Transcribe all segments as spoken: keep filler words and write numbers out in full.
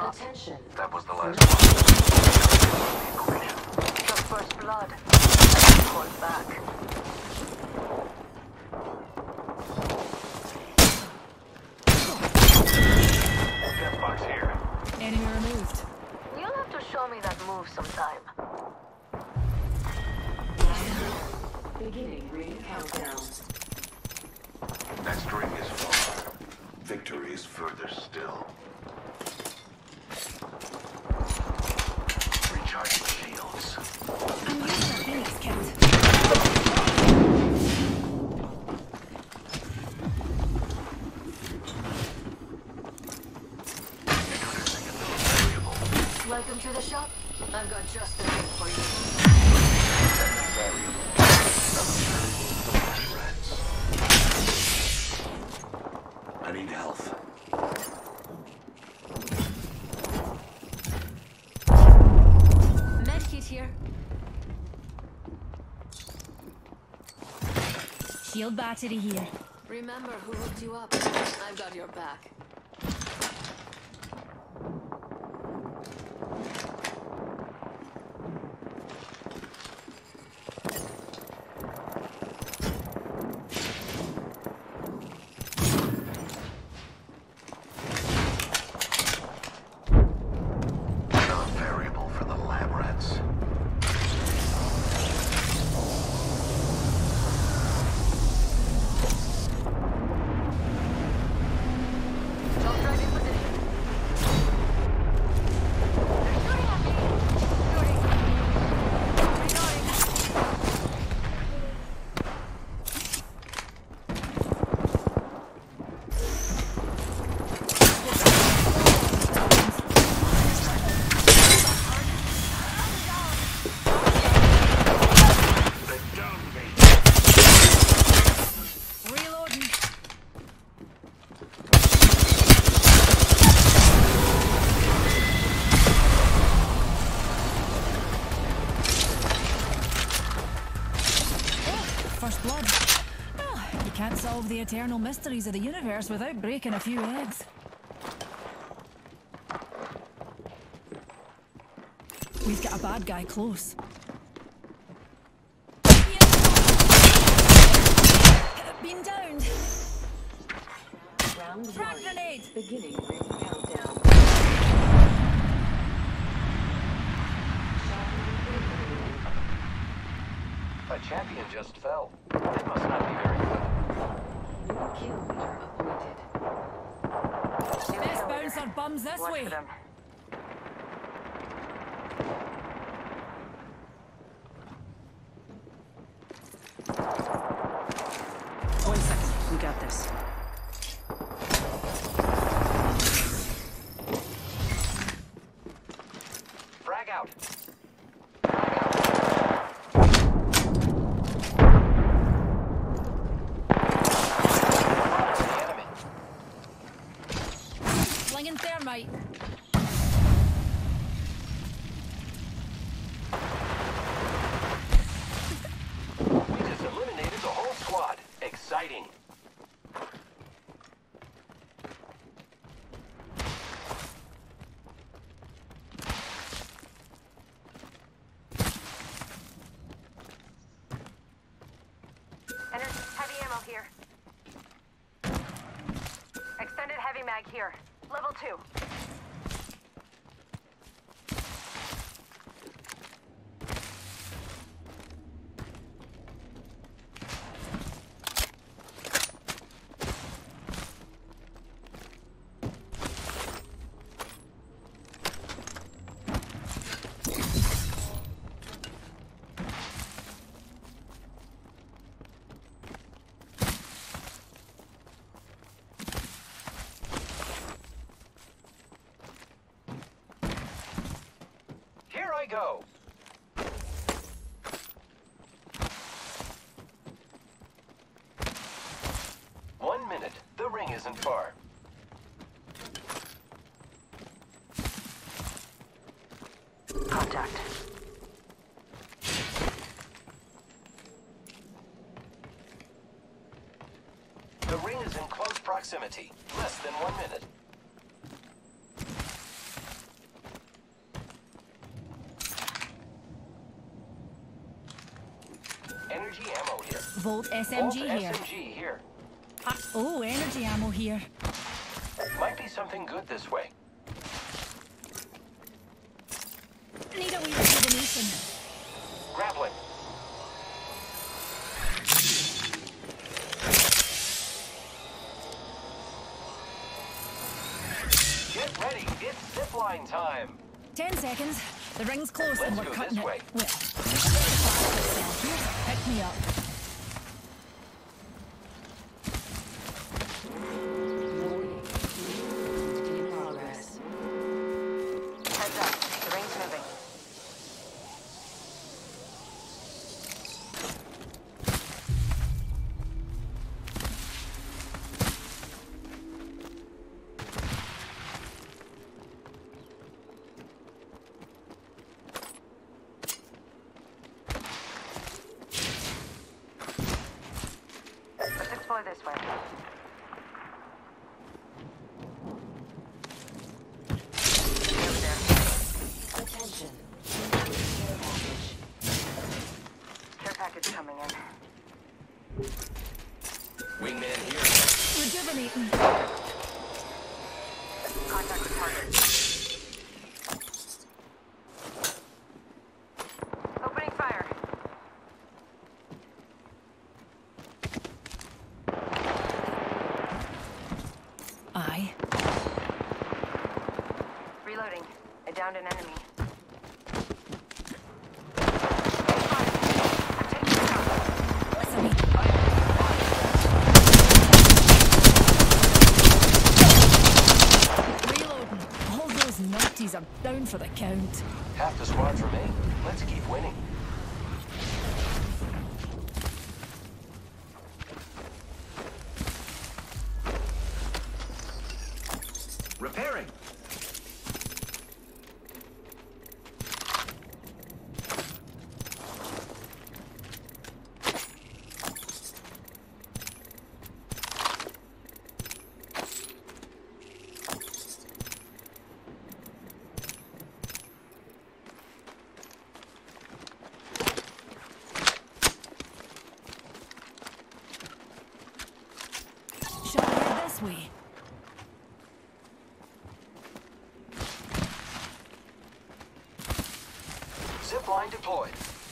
stop. Attention. That was the last one. The first blood. Called back. Death box here. Enemy removed. You'll have to show me that move sometime. Beginning ring countdown. Next ring is far. Victory is further still. Recharging shields. I'm using a Phoenix kit. Introducing a new variable. Welcome to the shop. I've got just the thing for you. Variable. Rats. I need health. Medkit here. Shield battery here. Remember who hooked you up. I've got your back. Another variable for the lab rats. Drop drive in position. They're shooting at me. Shooting. Reloading. They downed me. Reloading. First blood. Oh, you can't solve the eternal mysteries of the universe without breaking a few eggs. We've got a bad guy close. Been downed. Round Frag one. grenade. Beginning ring countdown. A champion just fell. They must not be very good. New kill leader appointed. Best bouncer bums this Watch way. for them. One second. We got this. Frag out. The enemy. Slinging thermite. We just eliminated the whole squad. Exciting. Enter heavy ammo here. Extended heavy mag here. Level two. Here I go. One minute. The ring isn't far. Contact. The ring is in close proximity. Less than one minute. energy ammo here. Volt S M G Volt here. S M G here. Ah, oh, energy ammo here. Might be something good this way. Need a wee rejuvenation. Grappling. Get ready, it's zipline time. Ten seconds. The ring's close and Let's we're go cutting this it. way. Well, here's pick me up. Loading. In progress. Heads up. The ring's moving. Let's explore this way. Over there. Attention. Care package. Care package coming in. Wingman here. Rejuvenating. Contact with target. Opening fire. Aye. Reloading. I downed an enemy. I'm taking shots. Listen me. Reloading. All those numpties are down for the count. Half the squads remain. Let's keep winning. Repairing. Shall I head this way? Zipline deployed.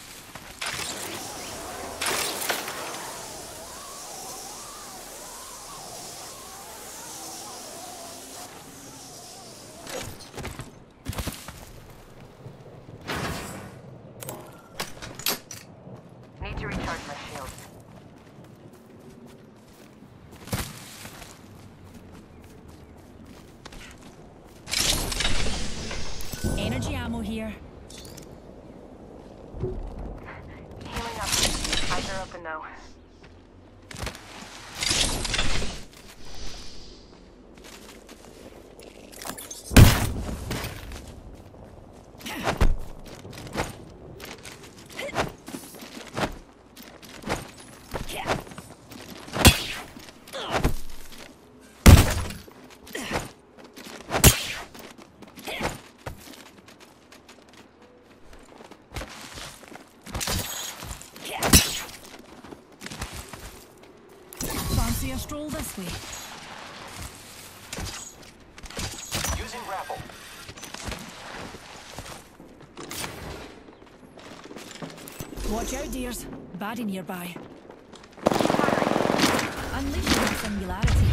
Need to recharge my shields. Energy ammo here. Healing up. Eyes are open though. Fancy a stroll this way? Using grapple. Watch out, dears. Baddie nearby. Firing. Unleashing the singularity.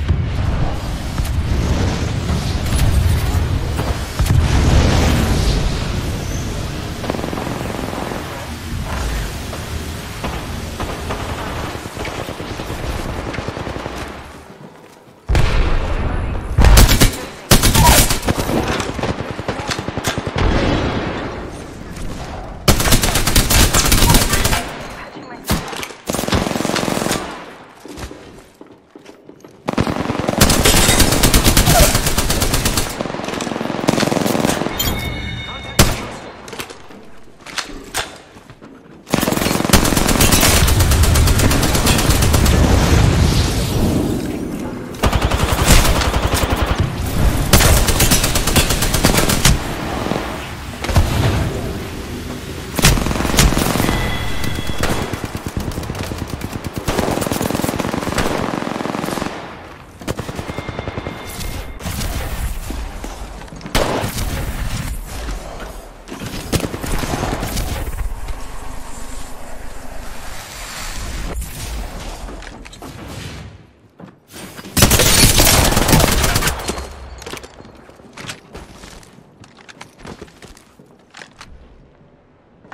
Patching myself.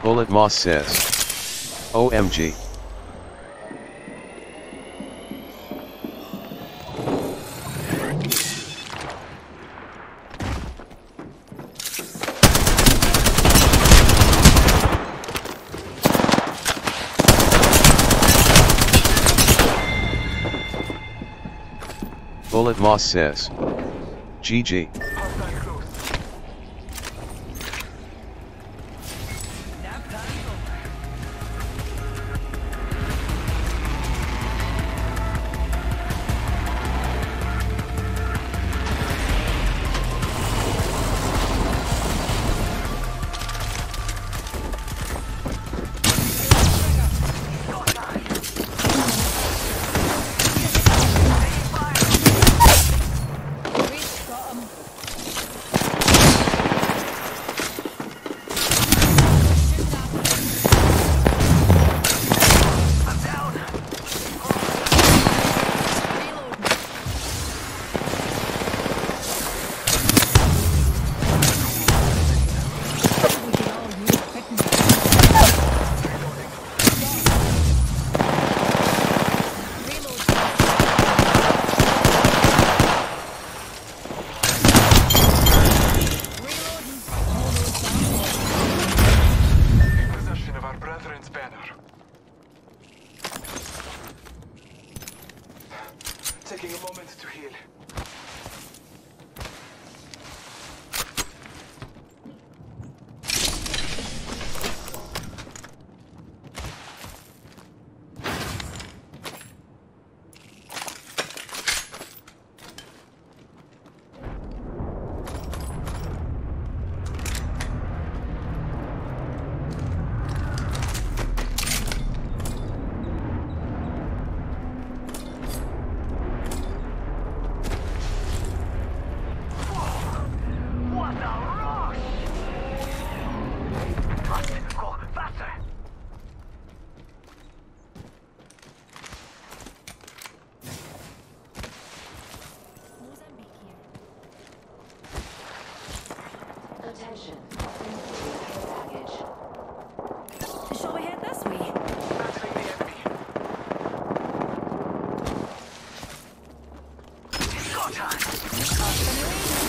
Bullet Moss says. O M G. Bullet Moss says. G G. Taking a moment to heal. Attention. Care package. Shall we head this way? Battling the enemy. Go time.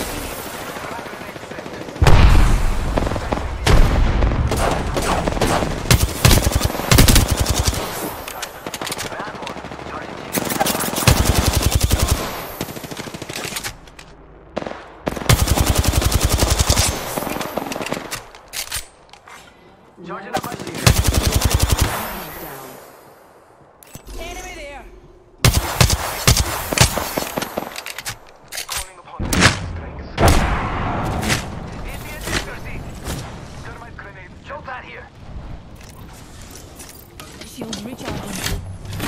Charging up my shield. Down. Enemy there! Calling upon their strengths. Indian secrecy. Thermite grenade. Jump that here. Shields recharging.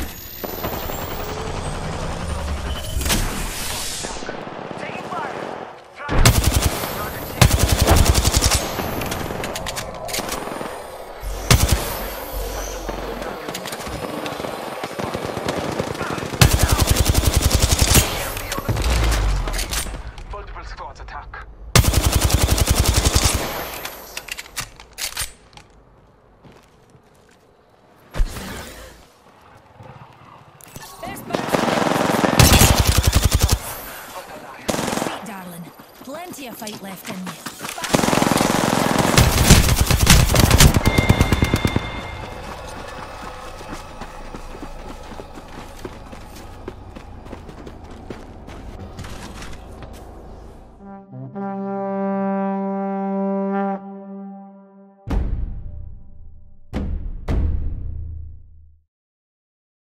Taking fire. Try. Target multiple squads attack. Best bounce! Sweet darling. Plenty of fight left in you.